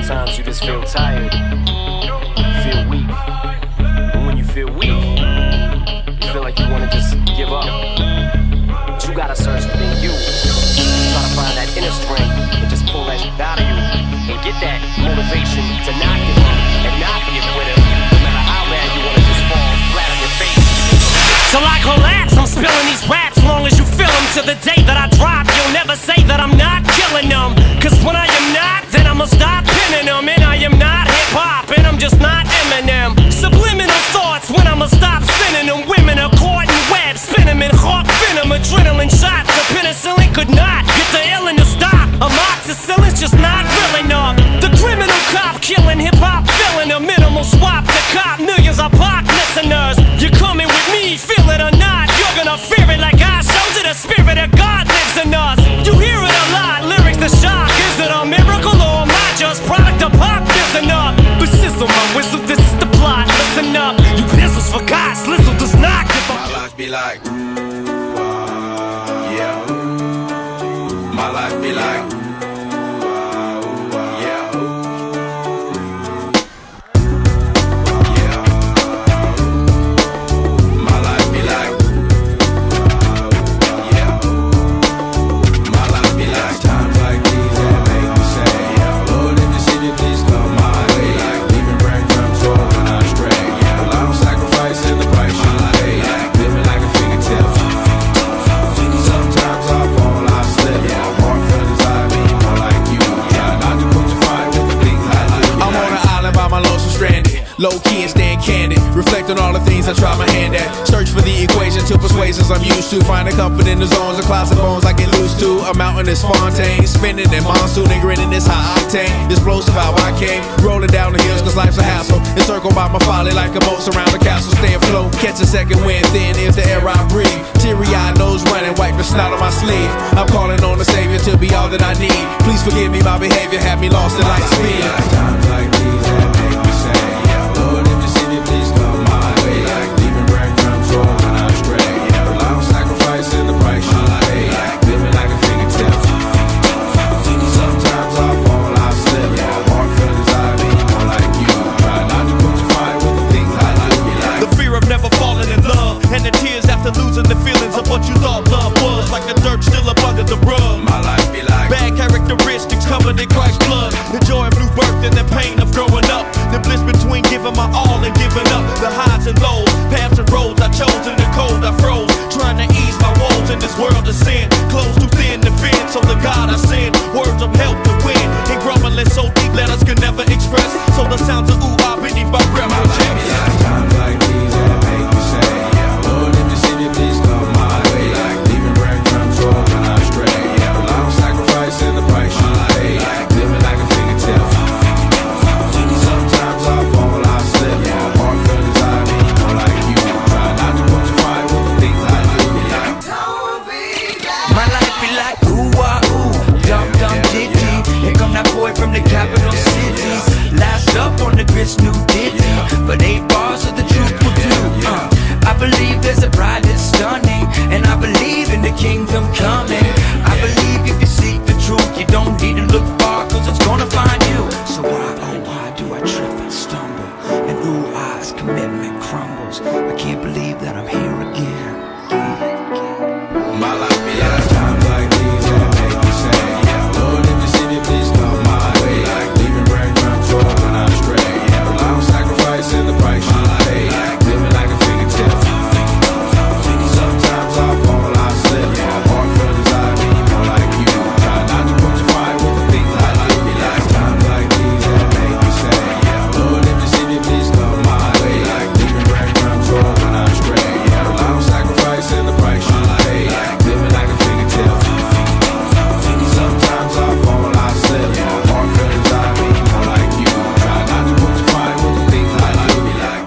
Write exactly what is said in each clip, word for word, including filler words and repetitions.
Sometimes you just feel tired, you feel weak. And when you feel weak, you feel like you wanna just give up. But you gotta search within you. Try to find that inner strength and just pull that shit out of you. And get that motivation to not give up and not be a quitter. No matter how bad you wanna just fall flat on your face. Till I collapse, I'm spilling these raps. Long as you feel them, to the day that I drop, you'll never say that I'm not killing them. Cause when I am not, then I'ma stop pinning them. And I am not hip-hop, and I'm just not Eminem. Subliminal thoughts when I'ma stop sending them. Women are caught in webs, spin them in hawk venom. Adrenaline shots, the penicillin could not get the illin to stop. Amoxicillin's just not real enough. The criminal cop killing hip-hop, filling a minimal swap to cop millions of pop listeners. You're coming with me, feel it or not, you're gonna fear it like I showed you. The spirit of God lives in us. You hear it a lot, lyrics the shock. Is it a miracle or am I just product of pop? Listen up, but sizzle my whistle, this is the plot. Listen up, you pistols for God, Slizzle does not give a. My life be like, ooh, ah, yeah. My life be like, ooh, ah, yeah. Yeah. My life be like, ooh, yeah. My life be like times like these that make me say, yeah. Lord, if you see me, please come my way. Like leaving breadcrumbs all when I stray. Yeah. Well, I don't sacrifice in the price you pay. Like living like a fingertip. Sometimes I fall, I slip. Yeah, I walk for this, I be more like you. Try not to put your fire with the things I like. I'm on an island by my lonesome stranded. Low key and staying candid. Reflect on all the things I try my hand at. Search for the equation to persuasions I'm used to. Finding comfort in the zones of clouds and bones I get loose to. A mountain is Fontaine. Spinning in monsoon and grinning this high octane. Explosive how I came. Rolling down the hills cause life's a hassle. Encircled by my folly like a moat surround the castle. Stay afloat. Catch a second wind thin is the air I breathe. Teary-eyed nose running. Wipe the snot on my sleeve. I'm calling on the Savior to be all that I need. Please forgive me, my behavior had me lost in light speed. Times like these that make me say, yeah, Lord, if you see me, please come my way. Like leaving breadcrumbs all when I stray. Yeah, well, I don't sacrifice in the price you pay. Like living like a fingertip. Sometimes I fall, I slip. Yeah, I walk for this, I be more like you. Try not to put your fire with the things I like. Be like the fear of never falling in love, and the tears after losing the feelings of what you thought love was. Like the dirt still up under the rug. My life be like bad characteristics covered in Christ's blood. The joy of new birth and the pain of growing up. The bliss between giving my all and giving up. The highs and lows, paths and roads I chose. In the cold I froze, trying to ease my woes in this world of sin. Close too thin to fit, so the God I send words of help to win. And grumbling so deep letters can never express. So the sounds of ooh ah beneath my breath will check. times like these that make me say, yeah, Lord, if you see me, please come my way. Like leaving breadcrumbs all when I stray. Yeah, well, I don't sacrifice in the price you pay. Like living like a fingertip. Sometimes I fall, I slip. Yeah, I walk for this, I be more like you. Try not to put your fire with the things I like. Be like, my life be like ooh ah ooh, dum dum ditty. Here come that boy from the capital city. Last up on the grist, new ditty. But eight bars of the truth will do. Uh, I believe there's a bride that's stunning, and I believe in the kingdom coming. I believe if you seek the truth, you don't need to look far, cause it's gonna find you. So why, oh why do I trip and stumble? And ooh ah's commitment crumbles. I can't believe that I'm here again. my life be like times like these that make me say, yeah, Lord, if you see me, please come my way. Like leaving breadcrumbs all when I stray. Yeah, well, I don't sacrifice in the price you pay. Like living like a fingertip. Sometimes I fall, I slip. Yeah, I walk for this, I be more like you. Try not to put your fire with the things I like. Be like times like these that make me say, yeah, Lord, if you see me, please come my way. Like leaving breadcrumbs all when I stray. Yeah, well, I don't sacrifice in the price you pay. Like living like a fingertip. Sometimes I fall, I slip. Yeah, I walk for this, I be more like you. Try not to put your fire with the things I like. Be like,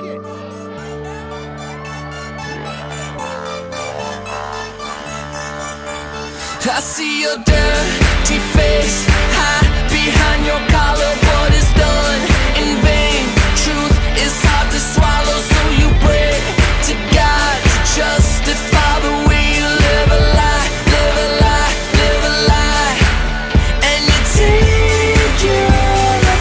I see your dirty face, hide behind your collar. What is done in vain? Truth is hard to swallow, so you pray to God to justify the way you live a lie, live a lie, live a lie. And you take your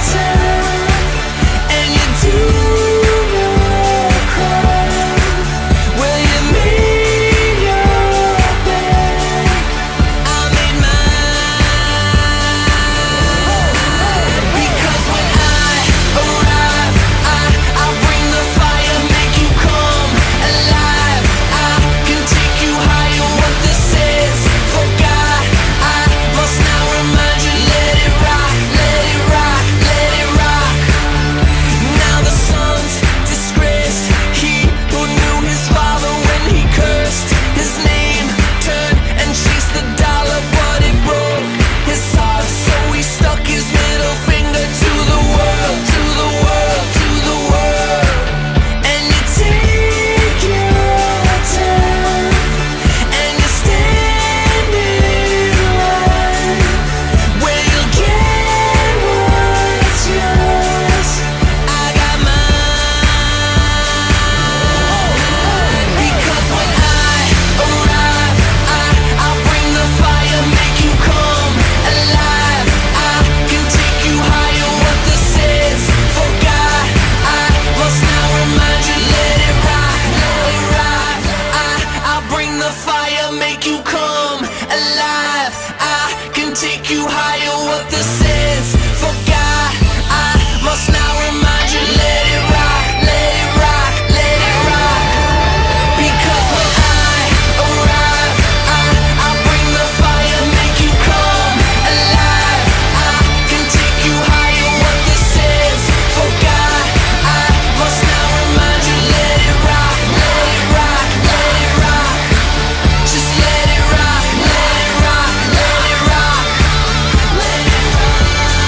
take you higher. What this is, forgot. I must now remind you, let it rock, let it rock, let it rock. Because when I arrive, I, I bring the fire, make you come alive. I can take you higher. What this is, forgot. I must now remind you, let it rock, let it rock, let it rock. Just let it rock, let it rock, let it rock, let it rock,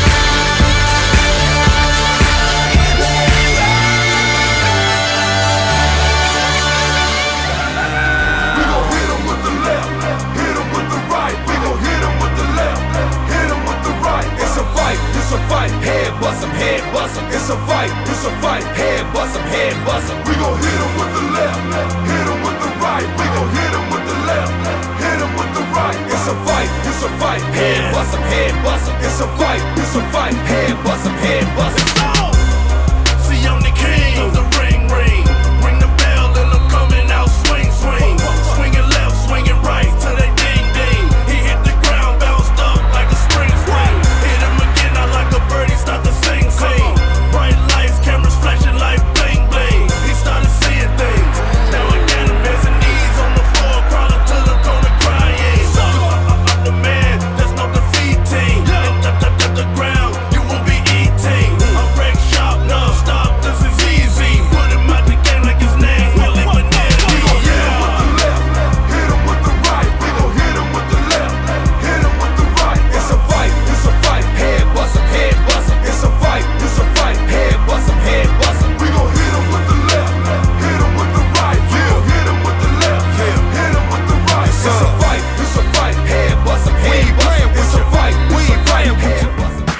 let it rock. We gon' hit 'em with the left, hit 'em with the right. We gon' hit 'em with the left, hit 'em with the right. It's a fight, it's a fight, head bust 'em, head bust 'em. It's a fight, it's a fight, head bust 'em, head bust 'em. We gon' hit 'em with the left, hit 'em with the right. We gon' hit 'em with the left, hit 'em with the right. It's a fight, it's a fight, head bust 'em, head bust 'em. It's a fight, it's a fight, head bust 'em, head bust 'em. See, I'm the king of the ring ring. Ring the bell and I'm coming out swing swing. Swinging left, swinging right till they ding ding. He hit the ground, bounced up like a spring spring. Hit him again, I like a birdie, start to sing sing. Bright lights, cameras flashing like bling bling. He started seeing things. Now I got him hands and knees on the floor, crawling to the corner crying. I'm the man, there's no defeating. And up, up, up the ground, you won't be eating. I'm wreck shop, non-stop, this is easy. Put him out the game like his name, Willie Vanilli. We gon' hit 'em with the left, hit 'em with the right. We gon' hit 'em with the left, hit 'em with the right. It's a fight, it's a fight, head bust 'em, head bust 'em. It's a fight, it's a fight, head bust 'em, head bust 'em. We gon' hit 'em with the left, hit 'em with the right. We gon' hit 'em with the left, hit 'em with the right. It's a fight, it's a fight, head bust 'em, head bust 'em. It's a fight, it's a fight, head bust 'em.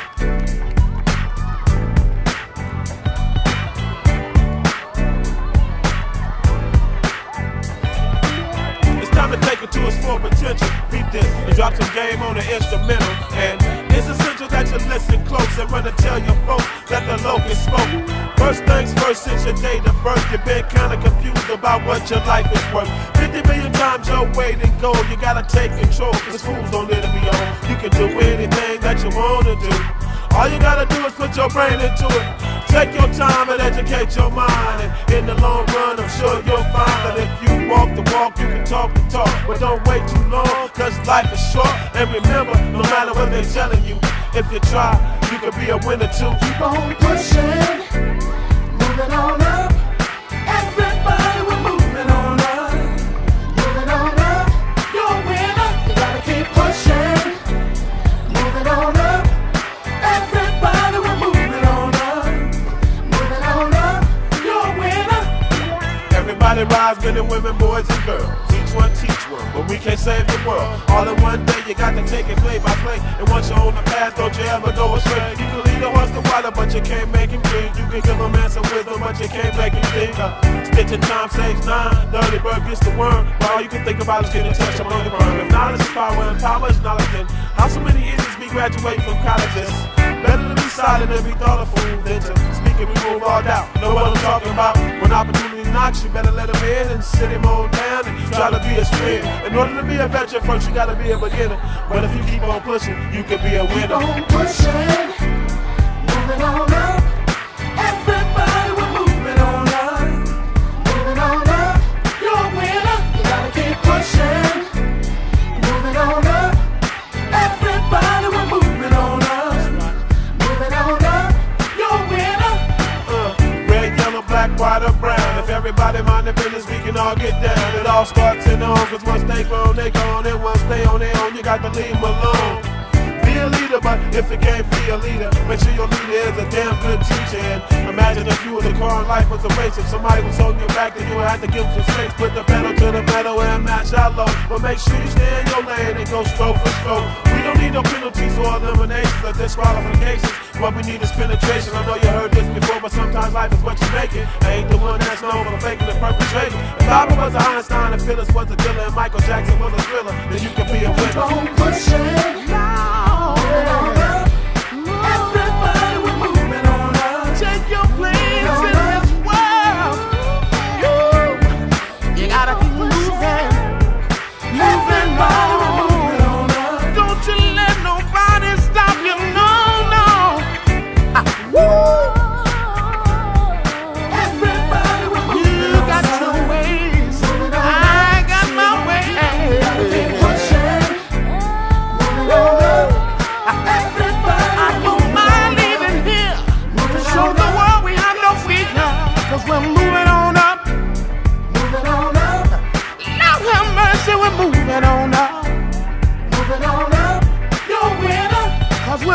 It's time to take it to its full potential. Beat this and drop some game on the instrumental. And it's essential that you listen close and run to tell your folks that the locust spoke. First things first, since your date of birth, you've been kinda confused about what your life is worth. fifty million times your weight in gold, you gotta take control, cause fools don't let it be on. You can do anything that you wanna do. All you gotta do is put your brain into it. Take your time and educate your mind. And in the long run, I'm sure you'll find that if you walk the walk, you can talk the talk. But don't wait too long, cause life is short. And remember, no matter what they're telling you, if you try, you can be a winner too. Keep on pushing, moving on up. Everybody, we're moving on up. Moving on up, you're a winner. You gotta keep pushing, moving on up. Everybody, we're moving on up. Moving on up, you're a winner. Everybody rise, men and women, boys and girls. Each one teach one, but we can't save the world. All in one day, you got to take it play by play. And once you're on the path, don't you ever go astray. You can lead a horse to water, but you can't make him drink. You can give a man some wisdom, but you can't make him think. Uh, Stitching time saves nine. Dirty bird gets the worm. But all you can think about is getting touched on the burn. If knowledge is power and power is knowledge, then how so many idiots be graduating from colleges? Better to be silent and be thoughtful than to speak and remove all doubt. Know what I'm talking about? When opportunity knocks, you better let him in and sit him on down and try to be his friend. In order to be a veteran first, you gotta be a beginner. But if you keep on pushing, you can be a winner. Keep on pushing, moving on up. Everybody, we're moving on up. Moving on up, you're a winner. You gotta keep pushing, moving on up. Everybody, we're moving on up. Moving on up, you're a winner. Uh, red, yellow, black, white, or brown. If everybody mind their business, we can all get down. It all starts in the home, cause once they grown, they gone. And once they on their own, you got to leave them alone. Be a leader, but if you can't be a leader, make sure your leader is a damn good teacher. And imagine if you was a car and life was a race. If somebody was holding you back, then you would have to give them some space. Put the pedal to the metal and match out low. But make sure you stay in your lane and go stroke for stroke. We don't need no penalties or eliminations or disqualifications. What we need is penetration. I know you heard this before, but sometimes life is what you make it. I ain't the one that's known for faking and perpetrating. If Albert was a Einstein and Phyllis was a dealer and Michael Jackson was a thriller, then you can be a winner. Keep on pushing, moving on up. Everybody, we're moving on up. Take your place in this world. You gotta keep moving, moving on, moving on up. Don't you let nobody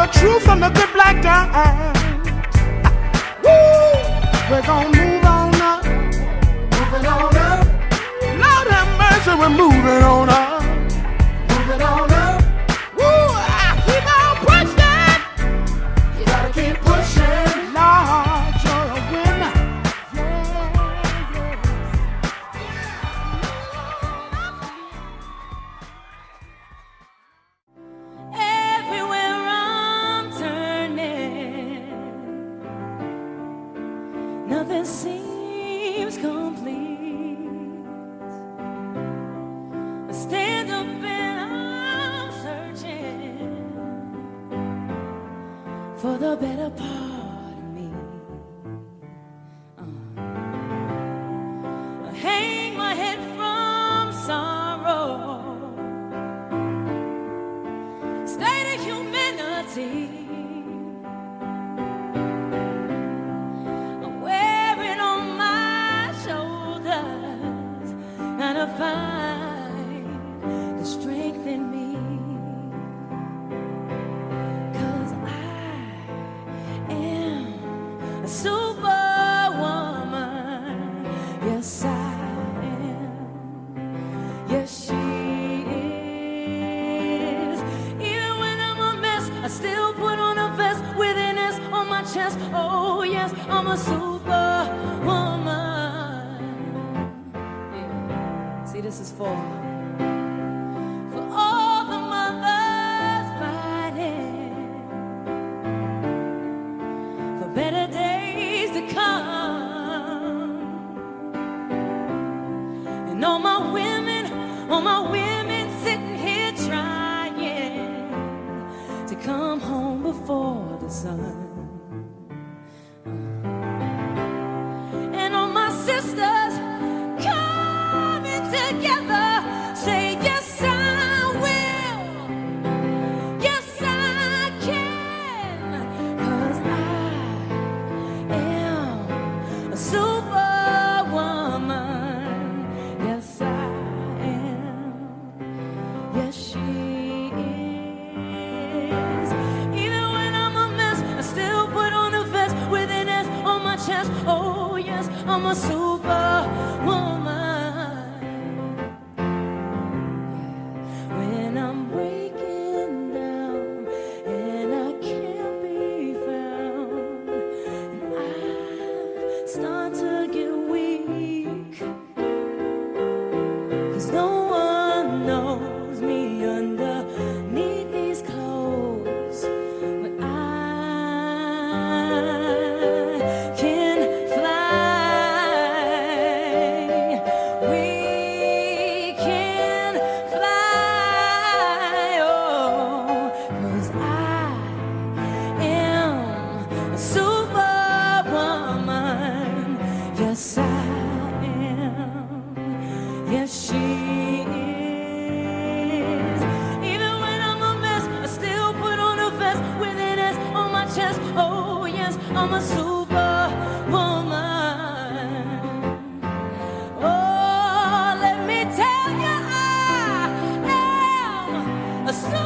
the truth from the good black times. Woo! We're gonna move on up, moving on up. Lord have mercy, we're moving on up, moving on up. Woo! I keep on pushing. You gotta keep pushing. Lord, you're a winner. Everywhere I'm turning, nothing seems complete. I stand up and I'm searching for the better part of me. Uh. I hang my head from sorrow, state of humanity. I'm wearing on my shoulders, gotta find the strength in me. 'Cause I am a superwoman. Yes, I am. Yes, she is. Even when I'm a mess, I still put on a vest with an S on my chest. Oh yes, I'm a superwoman. Yeah. See, this is for for all the mothers fighting for better days to come, and all my women, all my women sitting here trying to come home before the sun. And all my sisters coming together, say yes I will, yes I can, 'cause I am a superwoman. Yes I am. Yes she is. Even when I'm a mess, I still put on a vest with an S on my chest. Oh yes, I'm a superwoman. When I'm breaking down and I can't be found, and I start to get weak, 'cause no one knows me underneath these clothes, but I can fly. We can fly. Oh, 'cause I am a superwoman. Yes, I am. Yes, she is. Even when I'm a mess, I still put on a vest with an S on my chest. Oh yes, I'm a superwoman. Oh, let me tell you, I am a superwoman.